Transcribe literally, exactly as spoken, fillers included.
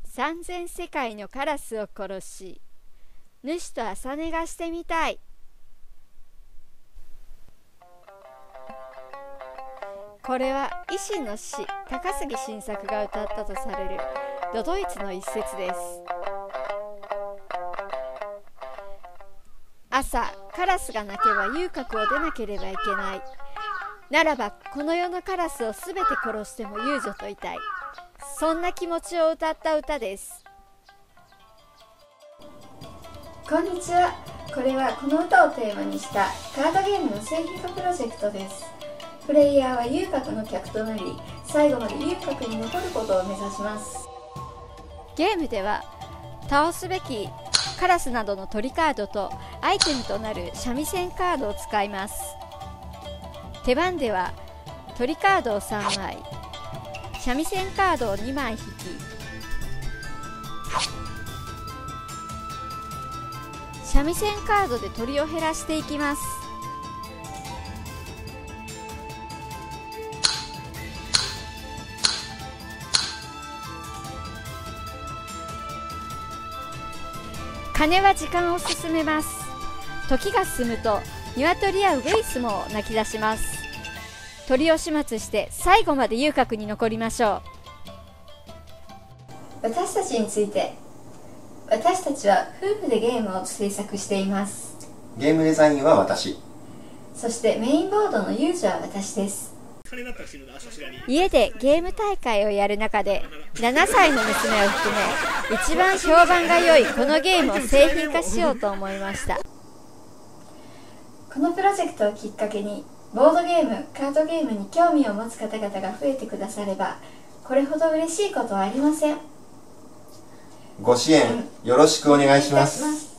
三千世界のカラスを殺し、主と朝寝がしてみたい。これは維新の師高杉晋作が歌ったとされる都々逸の一節です。朝カラスが鳴けば遊郭を出なければいけない。ならばこの世のカラスをすべて殺しても遊女といたい。そんな気持ちを歌った歌です。 こんにちは。これはこの歌をテーマにしたカードゲームの製品化プロジェクトです。プレイヤーは遊郭の客となり、最後まで遊郭に残ることを目指します。 ゲームでは倒すべきカラスなどの鳥カードとアイテムとなる三味線カードを使います。手番では鳥カードをさんまい、三味線カードをにまい引き、三味線カードで鳥を減らしていきます。鐘は時間を進めます。時が進むと鶏やウグイスも鳴き出します。鳥を始末して最後まで遊郭に残りましょう。私たちについて。私たちは夫婦でゲームを制作しています。 ゲームデザインは私。 そしてメインボードのユーザーは私です。 家でゲーム大会をやる中でななさいの娘を含め一番評判が良いこのゲームを製品化しようと思いました。 このプロジェクトをきっかけにボードゲーム、カードゲームに興味を持つ方々が増えてくださればこれほど嬉しいことはありません。 ご支援よろしくお願いします。